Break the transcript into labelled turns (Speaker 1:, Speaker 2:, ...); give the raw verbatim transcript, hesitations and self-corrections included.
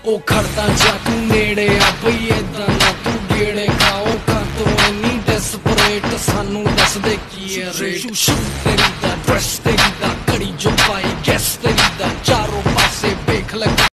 Speaker 1: ਉਹ ਖੜਦਾ ਜਾ ਤੂੰ ਨੇੜੇ ਆ ਬਈ ਏਦਾਂ ਨਾ ਤੂੰ ਗੇੜੇ ਖਾਓ ਕਰ ਤੂੰ ਇੰਨੀ ਡੈਸਪਰੇਟ ਸਾਨੂੰ ਦੱਸ ਦੇ ਕੀ ਹੈ ਰੇਟ ਤੇਰੀ ਦਾ ਡਰੈਸ ਤੇਰੀ ਦਾ